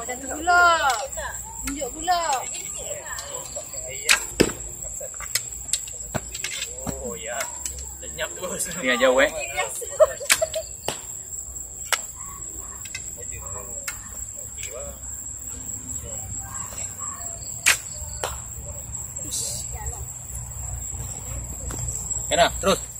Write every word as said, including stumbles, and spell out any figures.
Satu pula. Tunjuk pula. Oh ya. Lenyap terus. Ni jauh eh. Kena, terus.